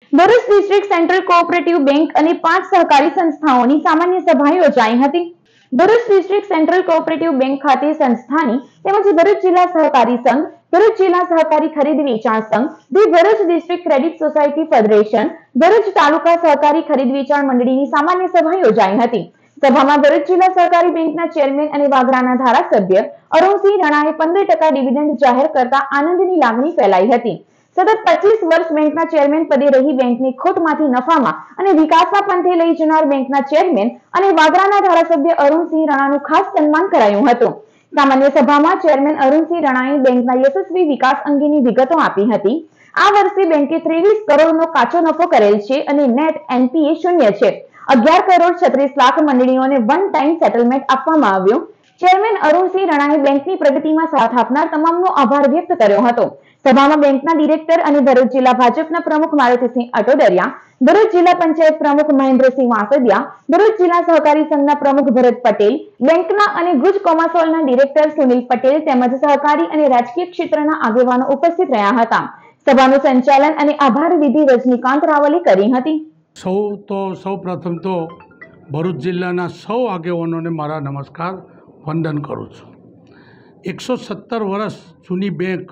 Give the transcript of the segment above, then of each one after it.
Bharuch District Central Cooperative Bank અને 5 સહકારી સંસ્થાઓની સામાન્ય સભા યોજાઈ હતી। Bharuch District Central Cooperative Bank ખાતે સંસ્થાની તેમજ ભરૂચ જિલ્લા સહકારી સંઘ, ભરૂચ જિલ્લા સહકારી ખરીદ વેચાણ સંઘ, the Bharuch District Credit Society Federation, Bharuch taluka સહકારી ખરીદ વેચાણ મંડળીની સામાન્ય સભા યોજાઈ હતી। સભામાં ભરૂચ જિલ્લા સહકારી બેંકના ચેરમેન અને વાગરાના ધારાસભ્ય અરુણસિંહ રણાએ 15% ડિવિડન્ડ જાહેર કરતા આનંદની લાગણી ફેલાઈ હતી। સતત 25 વર્ષ બેંકના ચેરમેન પદે રહી બેંકની ખોટમાંથી નફામાં અને વિકાસના પંથે લઈ જનાર બેંકના ચેરમેન અને વાગરાના ધારાસભ્ય અરુણસિંહ રણાનું ખાસ સન્માન કરાયું હતું। સામાન્ય સભામાં ચેરમેન અરુણસિંહ રણાએ બેંકના યશસ્વી વિકાસ અંગેની વિગતો આપી હતી। આ વર્ષે બેંકે 23 કરોડનો કાચો નફો કરેલ છે અને નેટ એનપીએ શૂન્ય છે। 11 કરોડ 36 લાખ મંડળીઓને વન ટાઈમ સેટલમેન્ટ આપવામાં આવ્યું। ચેરમેન અરુણસિંહ રણાએ બેંકની પ્રગતિમાં સાથ આપનાર તમામનો આભાર વ્યક્ત કર્યો હતો। સભામાં બેંકના ડિરેક્ટર અને ભરૂચ જિલ્લા ભાજપના પ્રમુખ મારુતિસિંહ અટોદરિયા, ભરૂચ જિલ્લા પંચાયત પ્રમુખ મહેન્દ્રસિંહ વાસદિયા, ભરૂચ જિલ્લા સહકારી સંઘના પ્રમુખ ભરત પટેલ, બેંકના અને ગુજ કોમાસોલના ડિરેક્ટર સુનિલ પટેલ તેમજ સહકારી અને રાજકીય ક્ષેત્રના આગેવાનો ઉપસ્થિત રહ્યા હતા। સભાનું સંચાલન અને આભાર વિધિ રજનીકાંત રાવલે કરી હતી। સૌ પ્રથમ તો ભરૂચ જિલ્લાના સૌ આગેવાનોને મારા નમસ્કાર વંદન કરું છું। 117 વર્ષ જૂની બેંક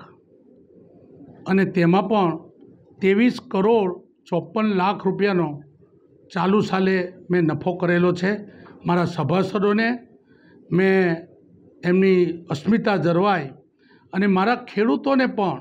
અને તેમાં પણ 23 કરોડ 54 લાખ રૂપિયાનો ચાલુ સાલે મેં નફો કરેલો છે। મારા સભાસદોને મેં એમની અસ્મિતા જળવાય અને મારા ખેડૂતોને પણ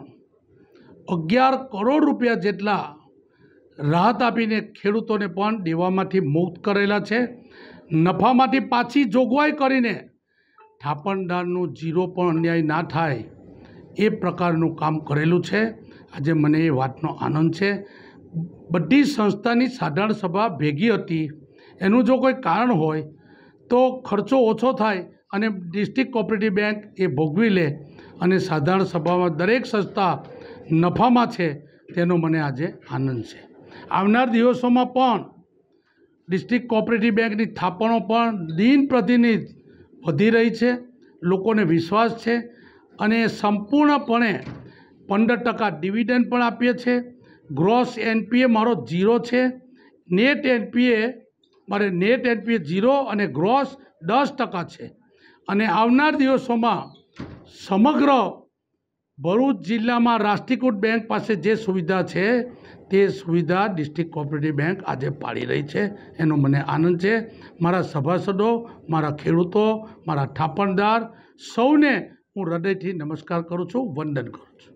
11 કરોડ રૂપિયા જેટલા રાહત આપીને ખેડૂતોને પણ દેવામાંથી મુક્ત કરેલા છે। નફામાંથી પાછી જોગવાઈ કરીને થાપણદારનું જીરો પણ અન્યાય ના થાય એ પ્રકારનું કામ કરેલું છે। આજે મને એ વાતનો આનંદ છે। બધી સંસ્થાની સાધારણ સભા ભેગી હતી, એનું જો કોઈ કારણ હોય તો ખર્ચો ઓછો થાય અને ડિસ્ટ્રિક્ટ કોઓપરેટિવ બેંક એ ભોગવી લે અને સાધારણ સભામાં દરેક સંસ્થા નફામાં છે, તેનો મને આજે આનંદ છે। આવનાર દિવસોમાં પણ ડિસ્ટ્રિક્ટ કોઓપરેટિવ બેંકની થાપણો પણ દિન પ્રતિદિન વધી રહી છે। લોકોને વિશ્વાસ છે અને સંપૂર્ણપણે 15% ડિવિડન્ડ પણ આપીએ છીએ। ગ્રોસ એનપીએ મારો 0 છે। નેટ એનપીએ 0 અને ગ્રોસ 10% છે અને આવનાર દિવસોમાં સમગ્ર ભરૂચ જિલ્લામાં રાષ્ટ્રીયકૃત બેંક પાસે જે સુવિધા છે તે સુવિધા ડિસ્ટ્રિક્ટ કોઓપરેટિવ બેંક આજે પાડી રહી છે, એનો મને આનંદ છે। મારા સભાસદો, મારા ખેડૂતો, મારા થાપણદાર સૌને હું હૃદયથી નમસ્કાર કરું છું, વંદન કરું છું।